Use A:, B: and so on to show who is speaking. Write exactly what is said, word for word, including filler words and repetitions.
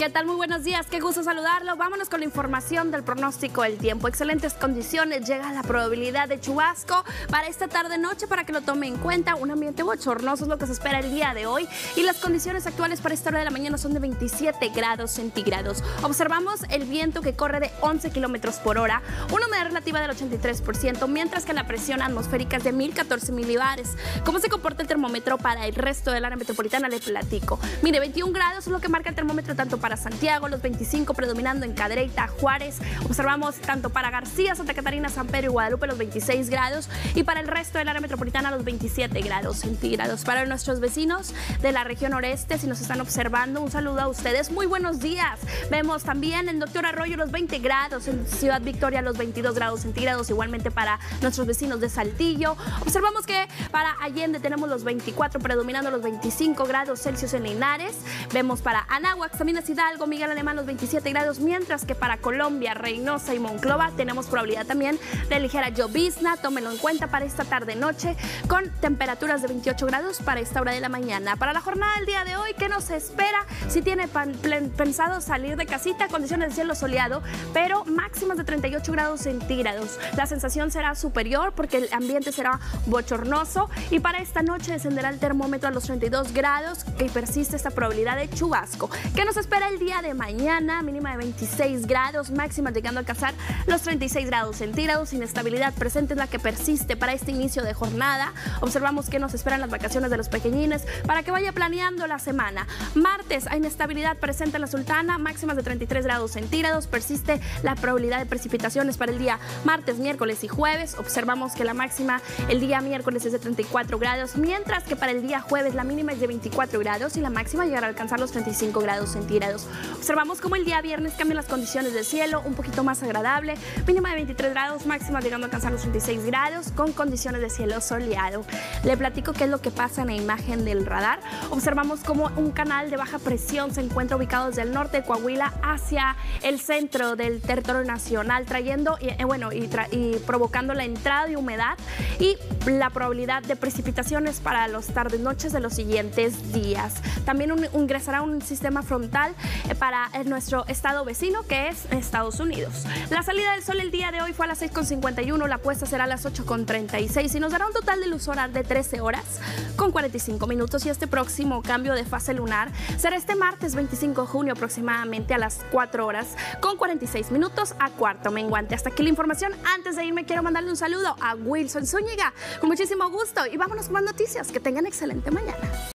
A: ¿Qué tal? Muy buenos días, qué gusto saludarlo. Vámonos con la información del pronóstico del tiempo. Excelentes condiciones, llega la probabilidad de chubasco para esta tarde-noche para que lo tome en cuenta. Un ambiente bochornoso es lo que se espera el día de hoy y las condiciones actuales para esta hora de la mañana son de veintisiete grados centígrados. Observamos el viento que corre de once kilómetros por hora, una humedad relativa del ochenta y tres por ciento, mientras que la presión atmosférica es de mil catorce milibares. ¿Cómo se comporta el termómetro para el resto del área metropolitana? Le platico. Mire, veintiún grados es lo que marca el termómetro tanto para Santiago, los veinticinco predominando en Cadereyta, Juárez. Observamos tanto para García, Santa Catarina, San Pedro y Guadalupe los veintiséis grados y para el resto del área metropolitana los veintisiete grados centígrados. Para nuestros vecinos de la región noreste, si nos están observando, un saludo a ustedes. Muy buenos días. Vemos también en Doctor Arroyo los veinte grados, en Ciudad Victoria los veintidós grados centígrados, igualmente para nuestros vecinos de Saltillo. Observamos que para Allende tenemos los veinticuatro predominando los veinticinco grados Celsius en Linares. Vemos para Anáhuac, también es Hidalgo, Miguel Alemán los veintisiete grados, mientras que para Colombia, Reynosa y Monclova tenemos probabilidad también de ligera llovizna. Tómenlo en cuenta para esta tarde-noche con temperaturas de veintiocho grados para esta hora de la mañana. Para la jornada del día de hoy, ¿qué nos espera? Si tiene pensado salir de casita, condiciones de cielo soleado, pero máximas de treinta y ocho grados centígrados. La sensación será superior porque el ambiente será bochornoso y para esta noche descenderá el termómetro a los treinta y dos grados y persiste esta probabilidad de chubasco. ¿Qué nos espera el día de mañana? Mínima de veintiséis grados, máxima llegando a alcanzar los treinta y seis grados centígrados. Inestabilidad presente es la que persiste para este inicio de jornada. Observamos que nos esperan las vacaciones de los pequeñines para que vaya planeando la semana. Martes hay inestabilidad presente en la Sultana, máximas de treinta y tres grados centígrados. Persiste la probabilidad de precipitaciones para el día martes, miércoles y jueves. Observamos que la máxima el día miércoles es de treinta y cuatro grados, mientras que para el día jueves la mínima es de veinticuatro grados y la máxima llegará a alcanzar los treinta y cinco grados centígrados. Observamos cómo el día viernes cambian las condiciones del cielo, un poquito más agradable, mínima de veintitrés grados, máxima llegando a alcanzar los treinta y seis grados con condiciones de cielo soleado. Le platico qué es lo que pasa en la imagen del radar. Observamos cómo un canal de baja presión se encuentra ubicado desde el norte de Coahuila hacia el centro del territorio nacional, trayendo y, eh, bueno, y, tra y provocando la entrada de humedad y la probabilidad de precipitaciones para las tardes noches de los siguientes días. También un, ingresará un sistema frontal eh, para eh, nuestro estado vecino, que es Estados Unidos. La salida del sol el día de hoy fue a las seis con cincuenta y uno, la puesta será a las ocho con treinta y seis y nos dará un total de luz solar de trece horas con cuarenta y cinco minutos, y este próximo cambio de fase lunar será este martes veinticinco de junio aproximadamente a las cuatro horas con cuarenta y seis minutos a cuarto menguante. Hasta aquí la información. Antes de irme quiero mandarle un saludo a Wilson Zúñiga con muchísimo gusto y vámonos con más noticias. Que tengan excelente mañana.